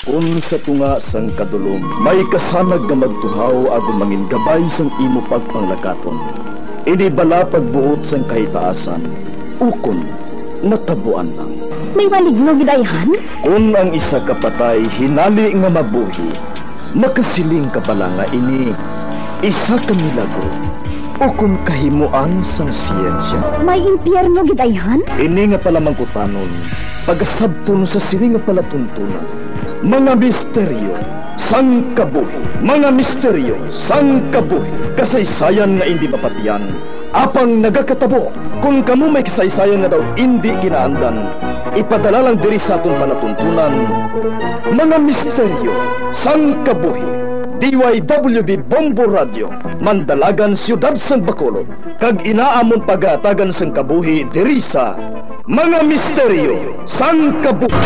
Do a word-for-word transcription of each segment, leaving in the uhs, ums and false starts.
Kung sa tunga sang kadulom, may kasanag nga magtuhaw agon mangin gabay sang imo pagpanglakaton. Ini bala pagbuot sang kahitaasan, ukon natabuan lang. May maligno gidayhan? Kung ang isa kapatay hinali nga mabuhi, makasiling ka pala nga ini isa ka milagro o kung kahimuan sang siyensya. May impyerno gidayhan? Ini nga pala mangkutanon, pagasabton sa sini nga pala tuntunan. Mga misteryo sang kabuhi, mga misteryo sang kabuhi, kasaysayan nga hindi mapatiyan, apang nagakatabo. Kung kamo may kasaysayan nga daw hindi ginaandan, ipadala lang diri sa atong palatuntunan. Mga misteryo sang kabuhi, D Y W B Bombo Radio, Mandalagan, Siyudad sang Bacolod, kag inaamon pagatagan sang kabuhi diri sa Mga Misteryo sang Kabuhi.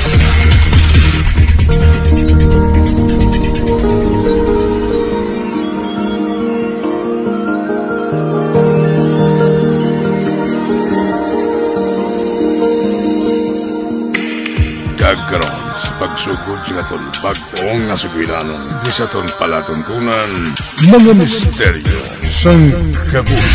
Kagkaroon sa pagsugod sa aton bag-ong nga sugilanon di sa aton palatuntunan, Mga Misteryo sang Kabuhi.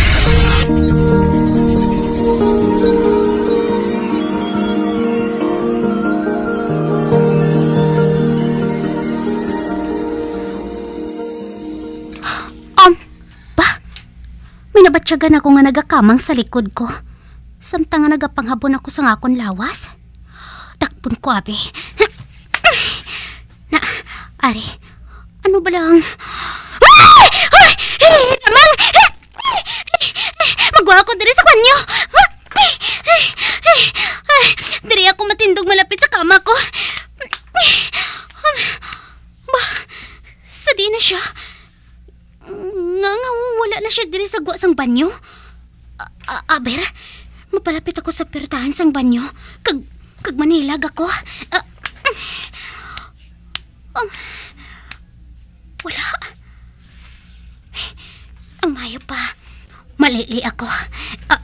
Um, ba? May nabatyagan ako nga nagakamang sa likod ko. Samtang nga nagapanghabon ako sa ngakon lawas. Takpon ko, abi. Na, ari, ano ba lang? Ay! Ay! Tamang! Magwa ako diri sa kanyo. Diri ako matindog malapit sa kama ko. Ba, sadi na siya. Nga nga, wala na siya diri sa gwa sang banyo. Aber, mapalapit ako sa pertahan sang banyo. Kag, kag manilag ako. Uh, um, wala. Ang mayo pa. Malili ako. Uh,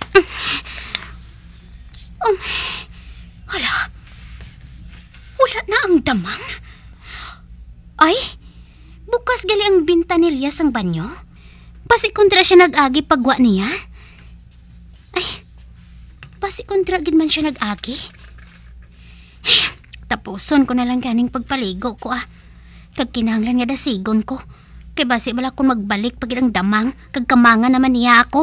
um, wala. Wala na ang damang. Ay, bukas gali ang bintanilya sang banyo. Pasi kontra siya nag-agi pagwa niya. Ay, pasi kontra gid man siya nag-agi. Tapuson ko na lang ganing pagpaligo ko ah. Kag kinahanglan nga dasigon ko. Kay basi bala kung magbalik pag ang damang, kag kamangan naman niya ako.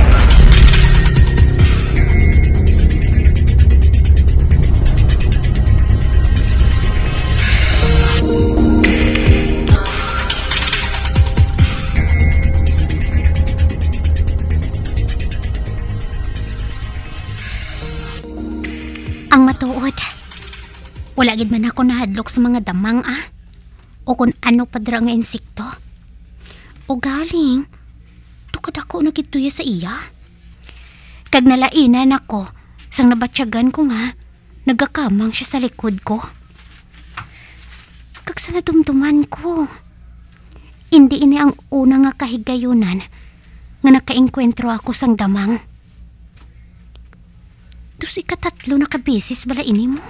Ang matuod. Wala gid man ako nahadlok sa mga damang ah. O kung ano pa dira nga insekto. O galing, tukad ako nagituya sa iya. Kag nalainan ako, sang nabatyagan ko nga, nagakamang siya sa likod ko. Kag sa nadumduman ko, hindi ini ang una nga kahigayunan nga nakaengkwentro ako sang damang. Dus ikatatlo na kabisis bala ini mo.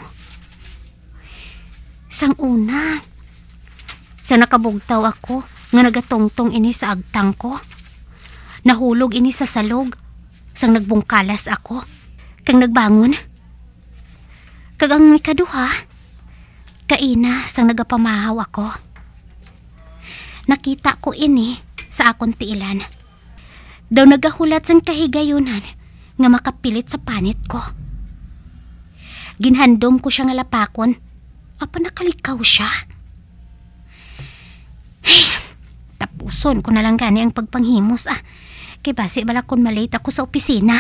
Sang una, sa nakabugtaw ako nga nagatongtong ini sa agtang ko. Nahulog ini sa salog, sang nagbungkalas ako, kang nagbangon. Kag ang ikaduha, kaina sang nagapamahaw ako. Nakita ko ini sa akong tiilan. Daw nagahulat sang kahigayunan nga makapilit sa panit ko. Ginhandom ko siya nga lapakon, apa nakalikaw siya. Hey, tapuson ko na lang gani ang pagpanghimos ah. Kay basi bala kon malate ako sa opisina.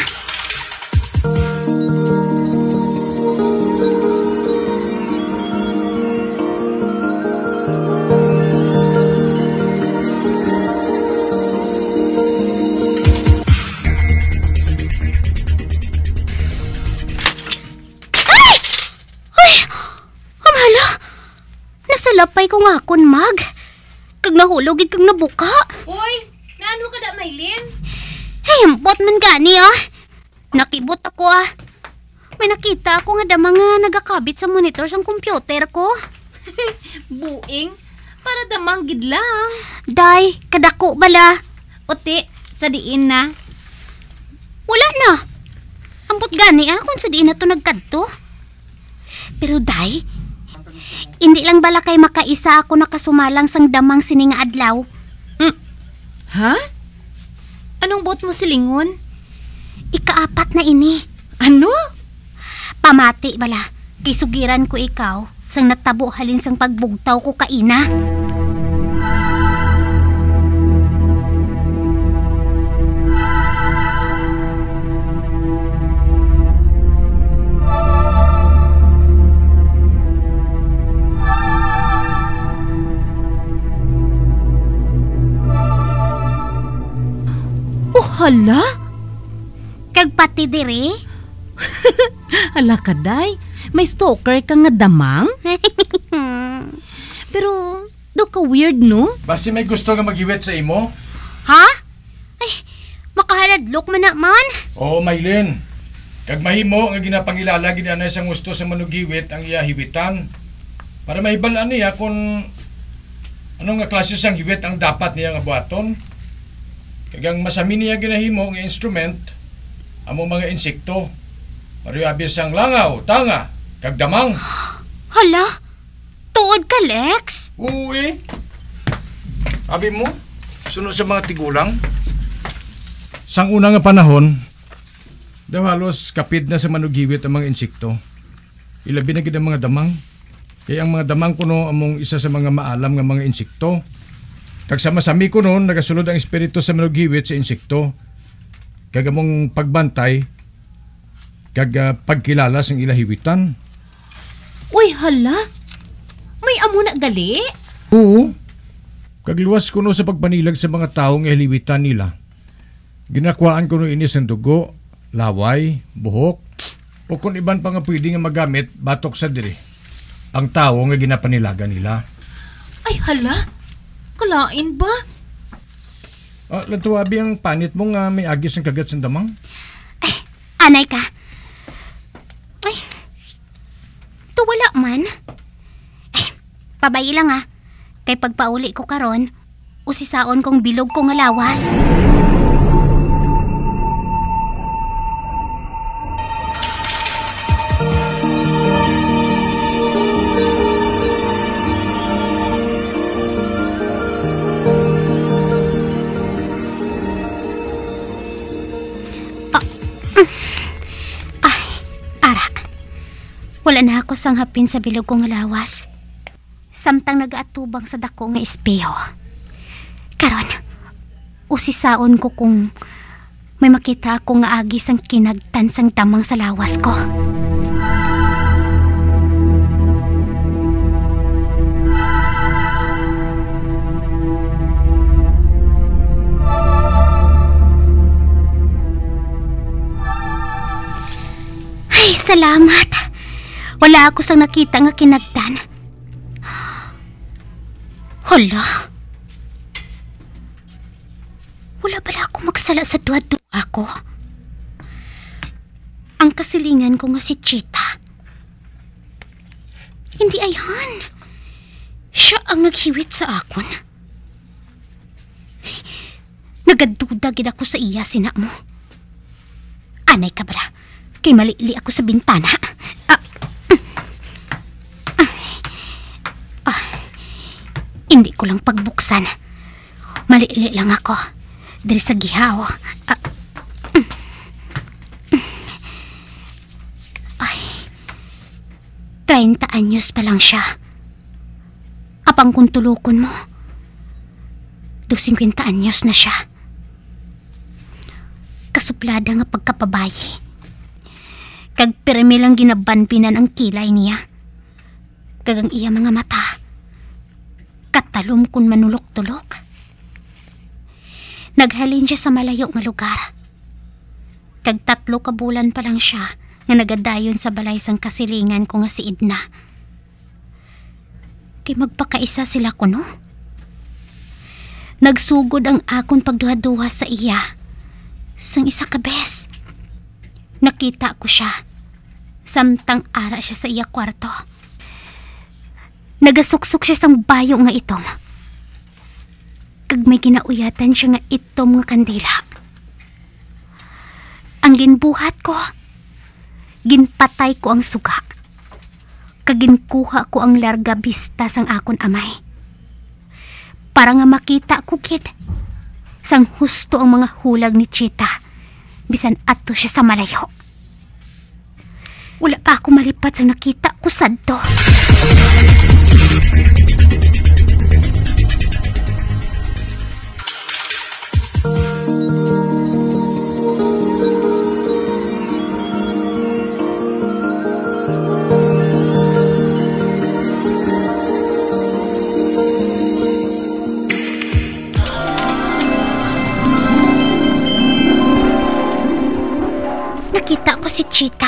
Lapay ko nga akon mag. Kag nahulog kag nabuka. Hoy, naano ka da, Maylin? Hey, bot man gani ah. Nakibot ako ah. May nakita ako nga da mga nagakabit sa monitor sang computer ko. Buing, para damang gid lang. Day, kadako bala. Ote, sa diin na. Wala na. Ambot gani ah kung sa diin na to nagkadto. Pero day, hindi lang bala kay makaisa ako nakasumalang sang damang sininga adlaw. Mm. Ha? Anong buot mo silingon? Ikaapat na ini. Ano? Pamati bala, kay sugiran ko ikaw sang natabo halin sang pagbugtaw ko kaina. Oh, hala? Kag pati diri? Hala ka, day. May stalker ka nga damang? Pero, do ka weird, no? Basta may gusto nga mag-iwit sa imo? Ha? Ay, makahaladlok man naman. Oo, Maylin. Kag mahimo nga ginapangilala gid ana sang gusto sa manugiwit ang iya hiwitan. Para mahibalaan niya kung anong nga klase sang hiwit ang dapat niya nga buhaton. Kag ang masami niya ginahimo nga instrument amo mga insekto. Mariabis ang langaw, tanga, kag damang. Hala, tuod ka, Lex? Uwi. Abi mo, sunod sa mga tigulang. Sang una nga panahon, daw halos kapid na sa manugiwit ang mga insekto. Ilabi na gid ang mga damang. Kaya ang mga damang kuno among isa sa mga maalam nga mga insekto. Kag sa masami kuno nagasulod ang espiritu sa manugiwit sa insekto. Kag among pagbantay, kag uh, pagkilala sang ilahiwitan. Uy, hala? May amo na gali? Oo. Kag luwas kuno sa pagpanilag sa mga tao nga hiliwitan nila. Ginakwaan kuno ini sang dugo, laway, buhok, o kung iban pa nga pwede nga magamit batok sa diri. Ang tao nga ginapanilagan nila. Ay, hala? Kalain ba? Ah, lantuwabi ang panit mo nga may agis ang kagat sa damang. Ay, anay ka. Ay, to wala man. Ay, pabayi lang ah. Kay pagpauli ko karon, usisaon kong bilog ko nga lawas. Wala na ako sang hapin sa bilog kong lawas. Samtang nagaatubang sa dako nga espeho. Karon, usisaon ko kung may makita ako nga agi sang kinagtan sang tamang sa lawas ko. Ay, salamat. Wala ako sang nakita nga kinagtan. Hala. Wala pala ako magsala sa duwa-duwa ko. Ang kasilingan ko nga si Chita. Hindi ayhan. Siya ang naghiwit sa akon. Nagaduda gid ako sa iya sina mo. Anay ka bala. Kay malili ako sa bintana. Ah, Hindi ko lang pagbuksan. Malili lang ako. Diri sa gihaw. Ah. Ay. treinta anyos pa lang siya. Apang kung tulukon mo. Do fifty anyos na siya. Kasuplada nga pagkapabayi. Kag pirmi lang ginabanpinan ang kilay niya. Kagang iya mga mata. Katalom kun manulok-tulok. Naghalin siya sa malayo nga lugar. Kag tatlo ka bulan pa lang siya nga nagadayon sa balay sang kasilingan ko nga si Edna. Kay magpakaisa sila ko no. Nagsugod ang akon pagduha-duha sa iya. Sang isa ka bes. Nakita ko siya. Samtang ara siya sa iya kwarto. Nagasuksok siya sang bayo nga itom. Kag may ginauyatan siya nga itom nga kandila. Ang ginbuhat ko, ginpatay ko ang suga. Kag ginkuha ko ang larga bista sang akon amay. Para nga makita ko, kid, sang husto ang mga hulag ni Chita, bisan ato siya sa malayo. Wala pa ako malipat sa nakita ko sadto. Nakita ko si Chita.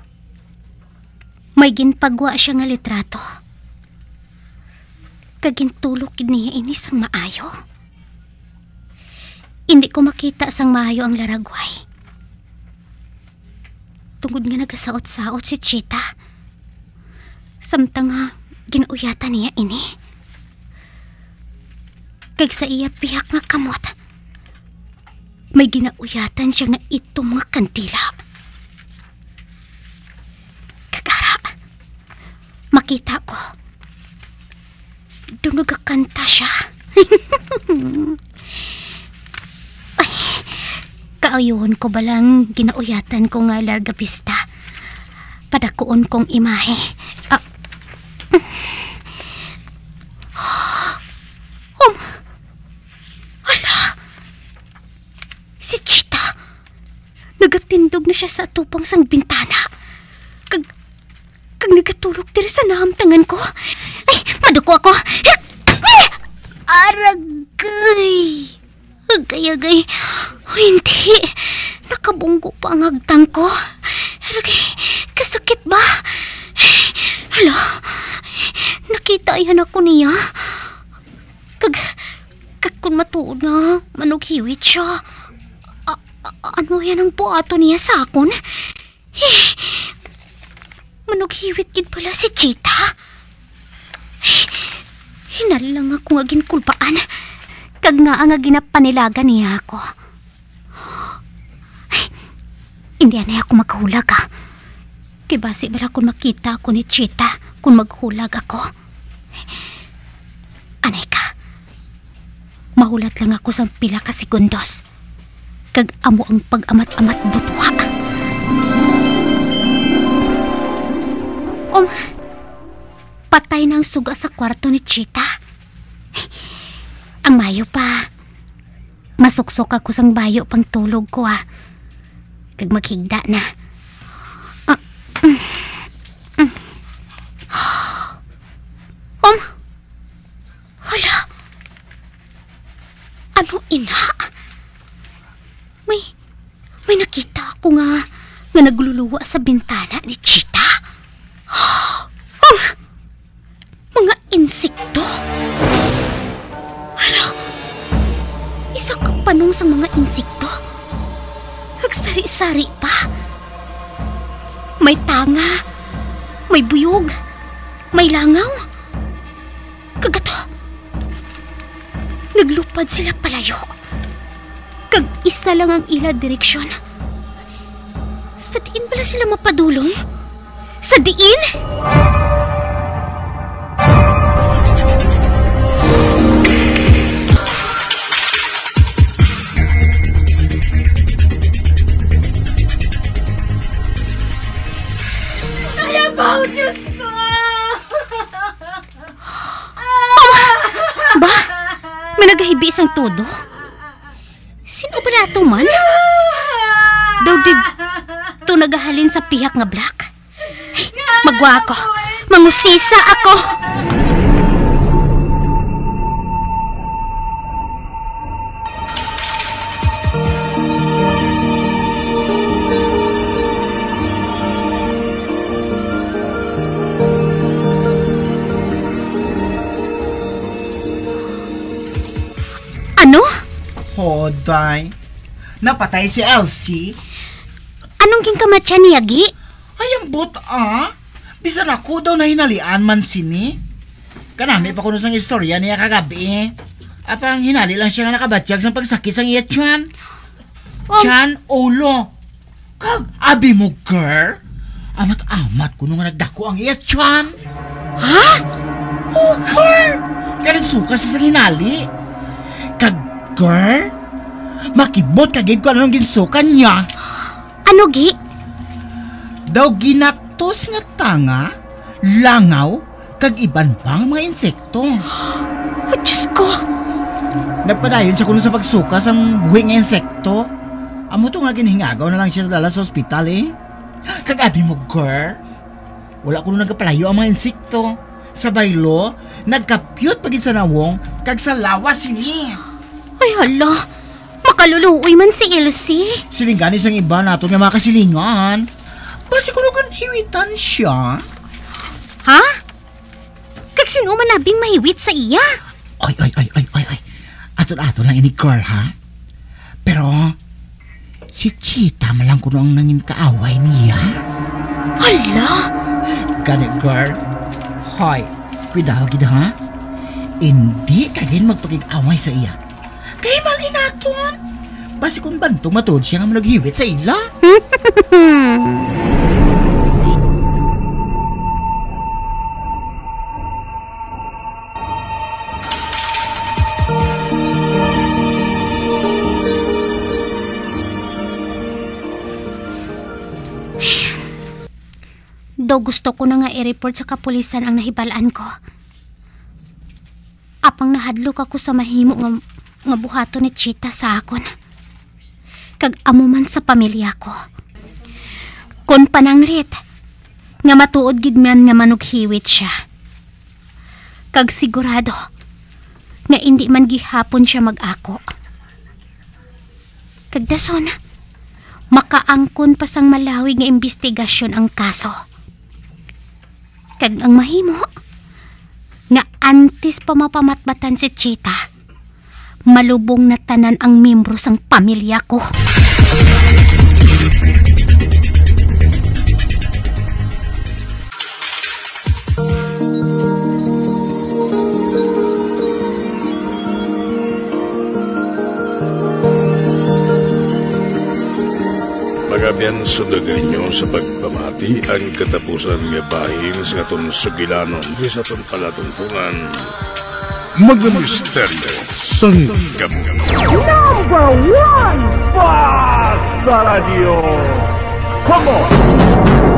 May ginpagwa siya nga litrato. Kagintulok niya ini sang maayo. Hindi ko makita sang maayo ang laragway. Tungod nga nagasaot-saot si Chita. Samtang nga ginuuyatan niya ini. Kag sa iya pihak nga kamot, may ginauyatan siya nga itom nga kandila. Makita ko. Doon nagkakanta siya. Ay, kaayuhon ko balang ginauyatan ko nga larga pista. Padakuon kong imahe. Ah. Um. Hala. Si Chita. Nagatindog na siya sa tupang sang bintana. Kag Kag nagatulog diri sa nahamtangan ko. Ay, maduko ako. Aragay. Agay-agay. Oh, hindi. Nakabunggo pa ang hagtang ko. Aragay, kasakit ba? Hala, nakita yan ako niya. Kag, kag kung matuod na, manughiwit siya. A, a, ano yan ang buhato niya sa akon? Eh, manughiwit gid pala si Chita. Hinalang ako nga ginkulpaan. Kag nga nga ginapanilagan niya ako. Ay, hindi na ako maghulag ah. Kay basi bala kung makita ako ni Chita kung maghulag ako. Anay ka, mahulat lang ako sa pila ka sekundos. Kag amo ang pag-amat-amat butwa. Um, patay na ang suga sa kwarto ni Chita. Ang mayo pa. Masuksok ako sang bayo pang tulog ko ah. Kag maghigda na. Uh, mm, mm. Um, hala. Ano ina? May, may nakita ako nga nga nagluluwa sa bintana ni Chita. Oh, mga insekto? Hala, isa ka panong sa mga insekto? Hagsari-sari pa. May tanga, may buyog, may langaw. Kagato, naglupad sila palayo. Kag isa lang ang ila direksyon. Sa diin pala sila mapadulong? Sa diin? Kaya ba, Diyos ko? Ba? May nagahibis ang todo? Sino ba na ito man? Daw di ito nagahalin sa pihak nga black? Magwa ako. Mangusisa ako. Ano? Hoday. Napatay si Elsie? Anong ginkamatya niya, Gi? Ay, ang buta ah. Bisan ako daw na hinalian man sini. Kanami pa kuno sang istorya niya kagabi. Apang hinali lang siya nga nakabatyag sa pagsakit sang iya tiyan. Tiyan, ulo. Kag, abi mo, girl. Amat-amat kuno nga nagdako ang iya tiyan. Ha? Oh, girl. Kaya nagsuka siya sang hinali. Kag, girl, makibot kagid ko anong ginsukan niya. Ano, Gi? Daw ginatos nga tanga, langaw, kag iban pang mga insekto. Oh, Diyos ko. Nagpadayon siya kuno sa pagsuka sa buhi nga insekto. Amo to nga ginhingagaw na lang siya dala sa ospital eh. Kagabi mo, girl. Wala kuno nagapalayo ang mga insekto. Sa baylo, nagkapyot pagid sa nawong, kag sa lawas sini. Ay, hala. Makaluluoy man si Elsie. Silinggan isang iba nato nga mga kasilingan. Basi kuno gan hiwitan siya. Ha? Kag sino man nabing mahiwit sa iya? Ay, ay, ay, ay, ay, ay. Aton-aton lang ini, girl, ha? Pero, si Chita malang kuno ang nangin kaaway niya. Hala. Gani, girl. Hoy, kuidaw gid ha? Hindi kagin magpakig-away sa iya. Kay malin naton. Basi kung bantong matod siya nga managhiwit sa ila. Do gusto ko na nga i-report sa kapulisan ang nahibalaan ko. Apang nahadlok ako sa mahimo nga, nga buhato ni Chita sa akon. Kag amo man sa pamilya ko. Kun pananglit, nga matuod gid man nga manughiwit siya. Kag sigurado, nga hindi man gihapon siya mag-ako. Kag dason, makaangkon pa sang malawi nga investigasyon ang kaso. Kag ang mahimo, nga antes pa mapamatbatan si Chita, malubong na tanan ang membro sang pamilya ko. Magabian sudagan nyo sa pagpamati ang katapusan nga bahing sa aton sugilanon di sa aton palatuntunan. Magmisteryo sang gamu. Number one! Basta Radio! Come on!